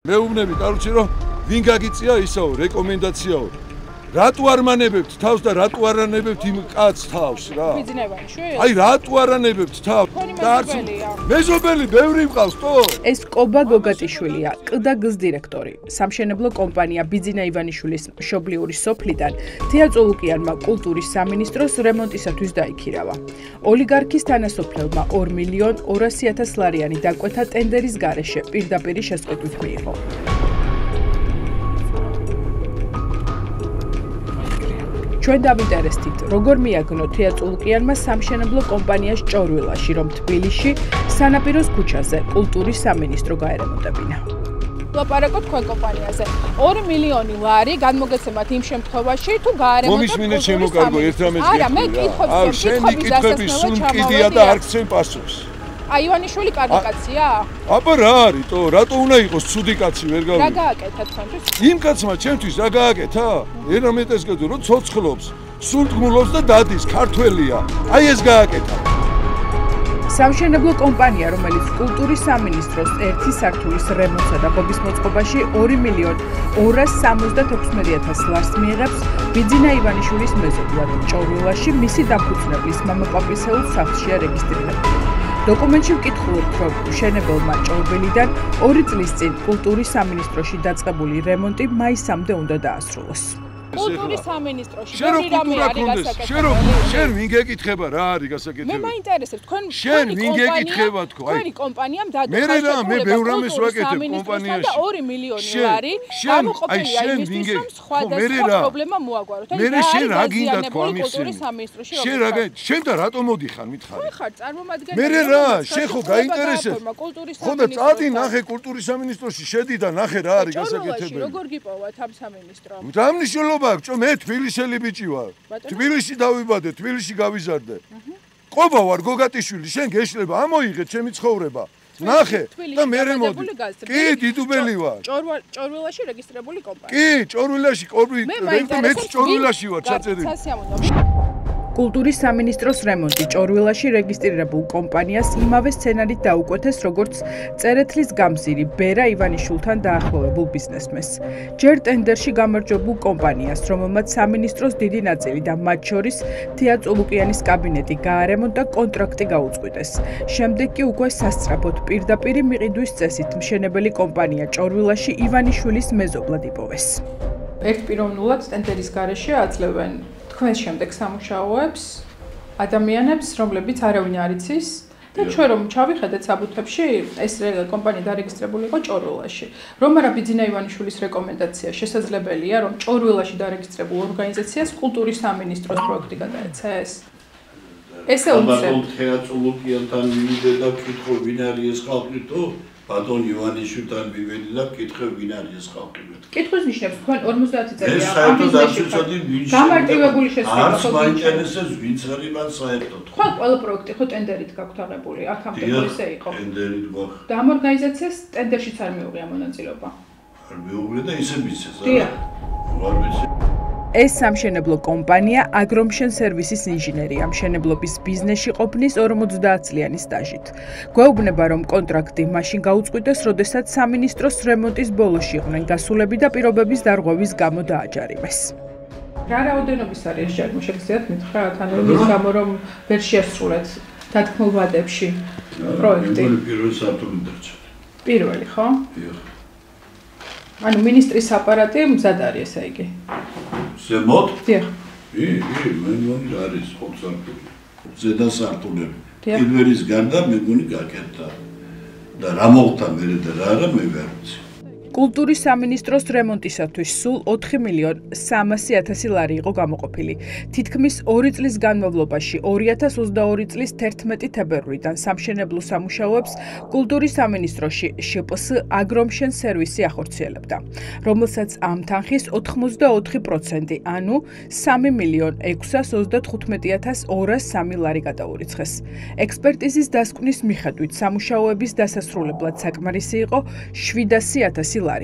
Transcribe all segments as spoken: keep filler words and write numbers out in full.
მეუბნები, კაროჩე რომ ვინ გაგიწია ისაო, რეკომენდაციაო. რატო არ მანებებთ თავს და რატო არ ანებებთ იმ კაცს თავს რა? აი რატო არ ანებებთ თავს? და არც მეზობელი ბევრი მყავს, თო? ეს კობა გოგატიშვილია, ყდა გზ დირექტორი. სამშენებლო კომპანია ბიძინა ივანიშვილის მშობლიური სოფლიდან თია წულუკიანმა კულტურის სამინისტროს რემონტისათვის დაიქირავა. ოლიგარქის თანასოფლელმა ორ მილიონ ორასი ათას ლარიანი დაკვეთა ტენდერის გარეშე პირდაპირი შესყიდვით მიიღო. ჩვენ დავინტერესდით, როგორ მიაგნო თია წულუკიანმა სამშენებლო კომპანიას ჭორვილაში, რომ თბილისში სანაპიროს ქუჩაზე კულტურის სამინისტრო გაერემონტებინა. ლაპარაკობ თქვენ კომპანიაზე. ორი მილიონი ლარი გადმოგეცემათ იმ შემთხვევაში, თუ გაარემონტოთ მომის მინე შემოკარგო ერთამეთს. არა, მე კითხობ, აი შენი კითხვების სულ მკიდია და არ გცემ პასუხს. აი ივანიშვილი კარგი კაცია? აბა რა არის, თო, რატო უნდა იყოს ცუდი კაცი ვერ გავიგე. რა გააკეთა თქვენთვის? იმ კაცმა ჩემთვის რა გააკეთა? ერამეტეს გეტყვი, რომ ცოცხლობს, სულთგმულობს და დადის, ქართველია. აი ეს გააკეთა. სამშენებლო კომპანია, რომელიც კულტურის სამინისტროს ერთი სართულის რემონტსა და ღობის მოწყობაში ორი მილიონ ორას სამოცდათექვსმეტი ათას ლარს მიიღებს ბიძინა ივანიშვილის მეზობლად ჭორვილაში მისი დაფუძნებლის მამაპაპისეულ სახლშია რეგისტრირებული. დოკუმენტში ვკითხულობთ, რომ მშენებელმა ჭორბელიდან ორი წლის წინ კულტურის სამინისტროში დაწყებული რემონტი მაისამდე უნდა დაასრულოს. კულტურის სამინისტროში შენ რო კულტურა გქონდეს, შენ რო შენ ვინ გეკითხება რა არის გასაკეთებელი? მე მაინტერესებს თქვენ შენ ვინ გეკითხება თქო, აი თქვენი კომპანიამ დადო მე რა მე ბევრ ამას ვაკეთებ კომპანიაში და ორი მილიონი ლარი გამოყოფილია იმისთვის, რომ სხვადასხვა პრობლემა მოაგვაროთ. მე შენ რა გინდა თქო ამის კულტურის სამინისტროში რომ შენ რა შენ და რატომ მოდიხარ მითხარი? ხო ხარ წარმომადგენელი. მე რა შენ ხო გაინტერესებს? ხო და წადი ნახე კულტურის სამინისტროში შედი და ნახე რა არის გასაკეთებელი. როგორ გიპოვათ ამ სამინისტრომ? რა მნიშვნელობა აქვს? მე თბილისელი ბიჭი ვარ. თბილისში დავიბადე, თბილისში გავიზარდე. ყობა ვარ გოგატიშვილი, შენ გეშლება, ამოიღე ჩემი ცხოვრება. ნახე და მე მოდი. კი, დიდუბელი ვარ. ჭორვილაში რეგისტრირებული კომპანია. კი, ჭორვილაში, კორბი, მე ჭორვილაში ვარ ჩაწერილი. კულტურის სამინისტროს რემონტი ჭორვილაში რეგისტრირებულ კომპანიას იმავე სცენარით დაუკვეთეს, როგორც წერეთლის გამზირი ბერა ივანიშვილთან დაახლოებულ ბიზნესმენს. ჯერ ტენდერში გამარჯვებულ კომპანიას, რომელმაც სამინისტროს დიდი ნაწილი და მათ შორის თია წულუკიანის კაბინეტი გაარემონტა, კონტრაქტი გაუწყვიტეს. შემდეგ კი უკვე სასწრაფოდ პირდაპირი მიყიდვის წესით მშენებელი კომპანია ჭორვილაში ივანიშვილის მეზობლად იპოვეს. ერთპიროვნულად ტენდერის გარეშე აძლევენ თქვენს შემდეგ სამუშაოებს ადამიანებს, რომლებიც არავინ არ იცის და ჩვენ რომ ჩავიხედეთ საბუთებში, ეს კომპანია დარეგისტრირებული იყო ჭორვილაში. რომ არა ბიძინა ივანიშვილის რეკომენდაცია შესაძლებელია, რომ ჭორვილაში დარეგისტრირებულ ორგანიზაციას კულტურის სამინისტროს პროექტი გადაეცეს? ესე უცებ. თეა წულუკიანთან მივიდე და ვკითხო ვინ არის ეს ხალხი თუ ბატონ ივანიშვილთან მივედი და ვკითხე ვინ არის ეს ხალხი. კითხვის ნიშნებს თქვენ ორმოცდაათი წელია ამ ბიზნესში გამარტივებული შესაძლებლობა. არც მაინტერესებს ვინც არის მან საერთოდ. თქვენ ყველა პროექტი ხო ტენდერით გაქვთ აღებული, აქამდე ისე იყო. ტენდერით გვაქვს. და ამ ორგანიზაციას ტენდერშიც არ მიუღია მონაწილეობა. არ მიუღია და ისე მისცეს, რა? არ ვიცი. ეს სამშენებლო კომპანია აგრომშენ სერვისის ინჟინერია, მშენებლობის ბიზნესში ყოფნის ორმოცდაათ წლიანი სტაჟით. გვეუბნება, რომ კონტრაქტი მაშინ გაუწყვიტეს, როდესაც სამინისტროს რემონტის ბოლოში იყვნენ გასულები და პირობების დარღვევის გამო დააჯარიმეს. რა რაოდენობის არის ეს ჯარიმი, შეგიძლიათ მითხრათ, ანუ იმის გამო, რომ ვერ შეასრულეთ დათქმულ ვადებში პროექტი? პირველი სართული დარჩა. პირველი, ხო? დიახ. ანუ მინისტრის აპარატი მზად არის, ესე იგი. ზემოთ? დიახ. კი, კი, მე მგონი არის ოთხ სართული. ზედა სართულები. პირველის გარდა მე მგონი გაკეთდა. და რა მოხდა მერე და რა არა მე ვერ ვიცი. კულტურის სამინისტროს რემონტისათვის სულ ოთხი მილიონ სამასი ათასი ლარი იყო გამოყოფილი. თითქმის ორი წლის განმავლობაში ორი ათას ოცდაორი წლის თერთმეტი თებერვლიდან სამშენებლო სამუშაოებს კულტურის სამინისტროში შპს აგრომშენ სერვისი ახორციელებდა, რომელსაც ამ თანხის ოთხმოცდაოთხი პროცენტი, ანუ სამი მილიონ ექვსას ოცდათხუთმეტი ათას ორას სამი ლარი გადაურიცხეს. ექსპერტიზის დასკვნის მიხედვით სამუშაოების დასასრულებლად საკმარისი იყო შვიდასი ათასი ლარი.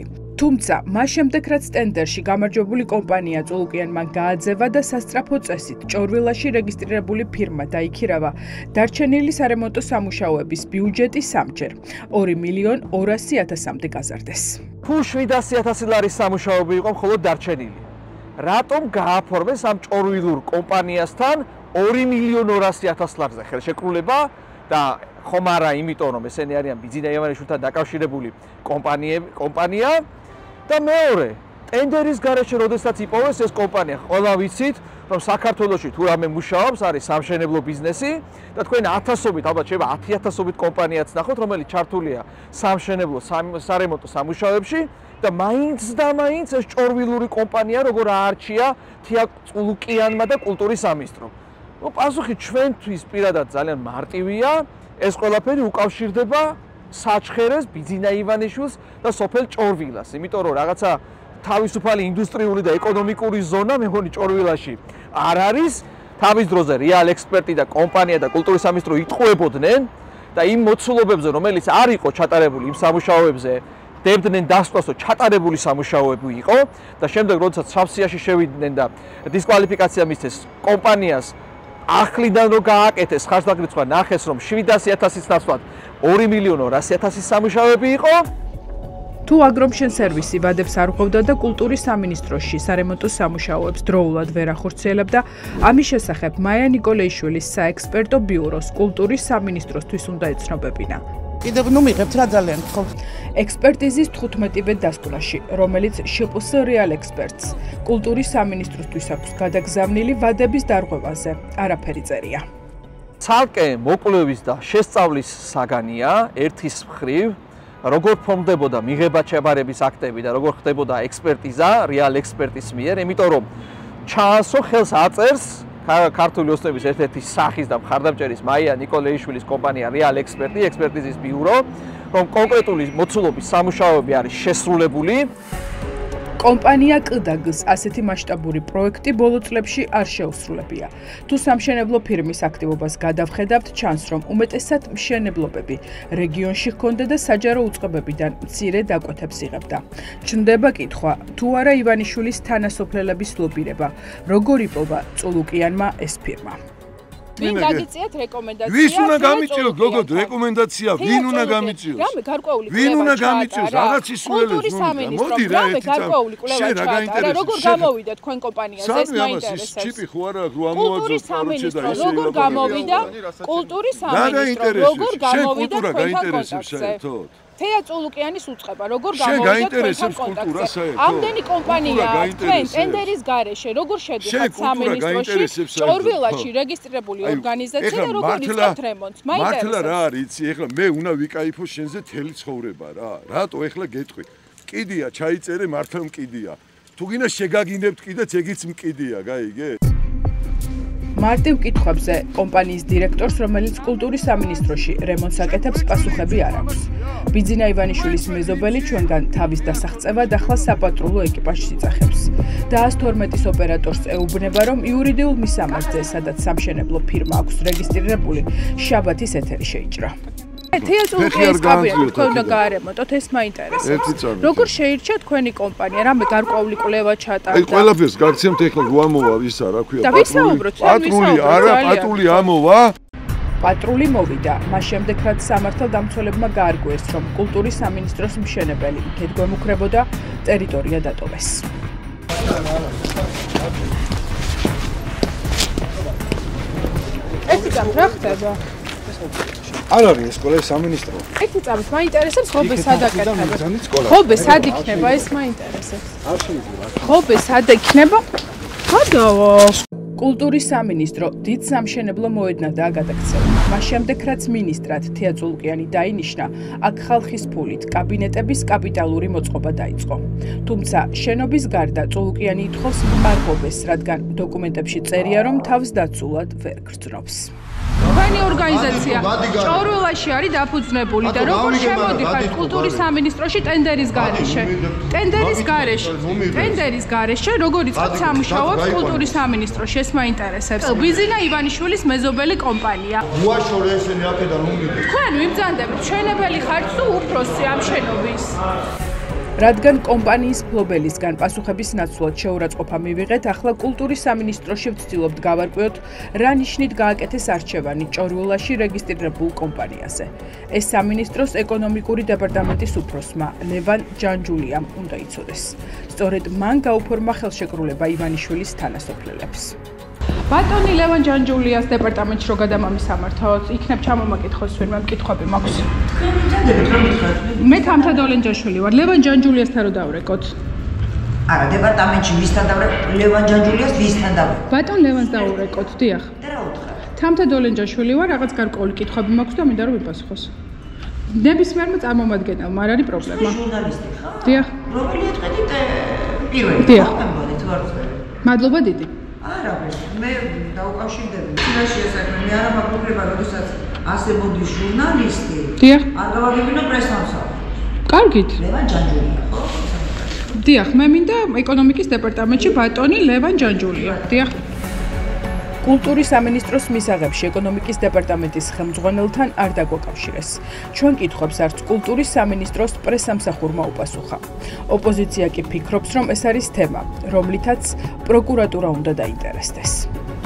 თუმცა მას შემდეგ რაც ტენდერში გამარჯვებული კომპანია წულუკიანმა გააძევა და სასწრაფო წესით ჭორვილაში რეგისტრირებული ფირმა დაიქირავა, დარჩენილი სარემონტო სამუშაოების ბიუჯეტი სამჯერ ორი მილიონი ორასი ათასამდე გაზარდეს. თუ შვიდასი ათასი ლარის სამუშაოები იყო მხოლოდ დარჩენილი. რატომ გააფორმეს ამ ჭორვილურ კომპანიასთან ორი მილიონი ორასი ათას ლარზე ხელშეკრულება და ხომ არა იმიტომ რომ ესენი არიან ბიძინა ივანიშვილთან დაკავშირებული კომპანია და მეორე ტენდერის გარეშე როდესაც იპოვეს ეს კომპანია ყველა ვიცით რომ საქართველოში თუ რამე მუშაობს არის სამშენებლო ბიზნესი და თქვენ ათასობით ალბათ შეიძლება ათი ათასობით კომპანიაც ნახოთ რომელიც ჩართულია სამშენებლო სარემონტო სამუშაოებში და მაინც და მაინც ეს ჭორვილური კომპანია როგორ აარჩია თია წულუკიანმა და კულტურის სამინისტრომ. ნუ პასუხი ჩვენთვის პირადად ძალიან მარტივია. ეს ყველაფერი უკავშირდება საჩხერეს, ბიძინა ივანიშვილს და სოფელ ჭორვილას, იმიტომ რომ რაღაცა თავისუფალი ინდუსტრიული და ეკონომიკური ზონა მე მგონი ჭორვილაში არ არის. თავის დროზე რეალ ექსპერტი და კომპანია და კულტურის სამინისტრო იტყუებოდნენ და იმ მოცულობებზე, რომელიც არ იყო ჩატარებული იმ სამუშაოებზე, დებდნენ დასწრას, რომ ჩატარებული სამუშაოები იყო და შემდეგ როდესაც სავსეაში შევიდნენ და დისკვალიფიკაცია მისცეს კომპანიას ახლიდან რო გააკეთეს ხარჯდაგრიცხვა ნახეს რომ შვიდასი ათასის ნაცვლად ორი მილიონი ორასი ათასის სამუშაოები იყო. თუ აგრომშენ სერვისი ვადებს არ ღვევდა და კულტურის სამინისტროში სარემონტო სამუშაოებს დროულად ვერ ახორციელებდა, ამის შესახებ მაია ნიკოლეიშვილის საექსპერტო ბიუროს კულტურის სამინისტროსთვის უნდა ეცნობებინა. კიდევ ნუ მიღებთ რა ძალიან გთხოვთ. ექსპერტიზის თხუთმეტივე დასკვნაში, რომელიც შპს რეალ ექსპერტს კულტურის სამინისტროსთვის აქვს გადაგზავნილი ვადების დარღვევაზე, არაფერი წერია. ცალკე მოკვლევის და შესწავლის საგანია ერთის მხრივ როგორ ფორმდებოდა მიღება-ჩაბარების აქტები და როგორ ხდებოდა ექსპერტიზა რეალ ექსპერტის მიერ, იმიტომ რომ ჩაასო ხელს აწერს ქართული ოცნების ერთ-ერთი სახის და მხარდამჭერის მაია ნიკოლეიშვილის კომპანია რეალ ექსპერტი, ექსპერტიზის ბიურო, რომ კონკრეტული მოცულობის სამუშაოები არის შესრულებული. კომპანია კდაგ-ს ასეთი მასშტაბური პროექტი ბოლო წლებში არ შეუსრულებია. თუ სამშენებლო ფირმის აქტივობას გადავხედავთ, ჩანს, რომ უმეტესად მშენებლობები რეგიონში ჰქონდა და საჯარო უწყებებიდან მცირე დაკვეთებს იღებდა. ჩნდება კითხვა, თუ არა ივანიშვილის თანასოფლელების ლობირება, როგორ იპოვა წულუკიანმა ეს ფირმა. ვინ გაგიწიათ რეკომენდაცია? ვის უნდა გამიწიოთ, გოგო, რეკომენდაცია, ვინ უნდა გამიწიოს? რამე გარკვეული კვლევა. ვინ უნდა გამიწიოს? რაღაც ისულელებს მოდი. მოდი რა ერთი გარკვეული კვლევა ჩაატარა. როგორ გამოვიდა თქვენ კომპანიაზე ეს მაინტერესებს? ჩიპი ხო არა რო ამოაძოს პროცედა ისე. როგორ გამოვიდა? კულტურის სამინისტრო როგორ გამოვიდა თქვენთან კონტაქტზე? თეა წულუკიანის უწყება როგორ გამოვიდა თქვენთან კონტაქტზე? ამდენი კომპანია თქვენ ტენდერის გარეშე როგორ შედიხართ სამინისტროში? ჭორვილაში რეგისტრირებული ორგანიზაცია და როგორ იწყებთ რემონტს? მაინტერესებს. მართლა რა არის, იცი, ეხლა მე უნდა ვიკაიფო შენზე თელი ცხოვრება რა. რატო ეხლა გეტყვი? მკიდია, ჩაიწერე, მართლა მკიდია. თუ გინდა შეგაგინებთ კიდეც, ეგიც მკიდია, გაიგე? მარტივ კითხვებზე კომპანიის დირექტორს, რომელიც კულტურის სამინისტროში რემონტს აკეთებს, პასუხები არ აქვს. ბიძინა ივანიშვილის მეზობელი ჩვენგან თავის დასაღწევად ახლა საპატრულო ეკიპაჟს იწახებს. და ას თორმეტის ოპერატორს ეუბნება, რომ იურიდიულ მისამართზე, სადაც სამშენებლო ფირმა აქვს რეგისტრირებული, შაბათის ეთერი შეიჭრა. თეა წულუკიანის კაბინეტი თქვენ უნდა გაარემონტოთ, ეს მაინტერესებს. როგორ შეირჩა თქვენი კომპანია, რამე გარკვეული კვლევა ჩატარდა? აი ყველაფერს გაგცემთ ეხლა რო ამოვა ისა, რა ქვია, პატრული. პატრული, არა, პატრული ამოვა. პატრული მოვიდა, მას შემდეგ რაც სამართალდამცველებმა გაარკვიეს, რომ კულტურის სამინისტროს მშენებელი იქეთ გვემუქრებოდა, ტერიტორია დატოვეს. ერთი წამი რა ხდება? არ არის ეს სკოლა სამინისტრო. ერთი წამი მაინტერესებს ხობე სად აკეთება? ხობე სად იქნება ეს მაინტერესებს. არ შეიძლება. ხობე სად იქნება? გადავა. კულტურის სამინისტრო დიდ სამშენებლო მოედნა და გადაქცევა. მას შემდეგ რაც მინისტრად თეა წულუკიანი დაინიშნა, აქ ხალხის ფულით კაბინეტების კაპიტალური მოწყობა დაიწყო. თუმცა შენობის გარდა წულუკიანი ითხოვს მყარღობეს, რადგან დოკუმენტებში წერია, რომ თავს დაცულად ვერ გრძნობს. თქვენი ორგანიზაცია ჭორვილაში არის დაფუძნებული და როგორ შემოდიხართ კულტურის სამინისტროში ტენდერის გარეშე? ტენდერის გარეშე. ტენდერის გარეშე როგორ იწყებთ სამუშაოებს კულტურის სამინისტროში? ეს მაინტერესებს. ბიძინა ივანიშვილის მეზობელი კომპანია. უაშორე ესენი აქედან უმიდე. თქვენ ვიბრძანდებით, მშენებელი ხართ თუ უფროსი ამ შენობის? რადგან კომპანიის ფლობელისგან პასუხების ნაცვლად შეურაცხყოფა მივიღეთ, ახლა კულტურის სამინისტროში ვცდილობთ გავარკვიოთ, რა ნიშნით გააკეთეს არჩევანი ჭორიულაში რეგისტრირებულ კომპანიაზე. ეს სამინისტროს ეკონომიკური დეპარტამენტის უფროსმა ლევან ჯანჯულიამ უნდა იცოდეს. სწორედ მან გაუფორმა ხელშეკრულება ივანიშვილის თანასოფლელებს. ბატონი ლევან ჯანჯულიას დეპარტამენტში რო გადამამისამართოთ, იქნებ ჩამომაკითხოს ვინმე მკითხვები მაქვს. მე თამთა დოლენჯაშვილი ვარ. ლევან ჯანჯულიასთან რო დავრეკოთ. არა, დეპარტამენტში ვისთან დავრეკოთ? ლევან ჯანჯულიას ვისთან დავრეკოთ? ბატონ ლევანს დავრეკოთ, დიახ. და რა უთხრა? თამთა დოლენჯაშვილი ვარ, რაღაც გარკვეული კითხვები მაქვს და მინდა რომ ვიპასუხოს. ნებისმიერმა წარმომადგენელმა არ არის პრობლემა. ჟურნალისტი ხარ? დიახ. რომელი ეთყედით პირველი? დიახ. მადლობა დიდი. არა, მე დაუკავშირდები. თილაშია საქმე, მე არა მაქვს უფლება, როდესაც ასე მოდის ჟურნალისტი. დიახ. არ გავაგებინო პრესამსახურს. კარგით. ლევან ჯანჯულია, ხო? დიახ, მე მინდა ეკონომიკის დეპარტამენტში ბატონი ლევან ჯანჯულია. დიახ. კულტურის სამინისტროს მისაღებში ეკონომიკის დეპარტამენტის ხელმძღვანელთან არ დაგვაკავშირეს. ჩვენ კითხვებს არც კულტურის სამინისტროს პრესამსახურმა უპასუხა. ოპოზიცია კი ფიქრობს, რომ ეს არის თემა, რომლითაც პროკურატურა უნდა დაინტერესდეს.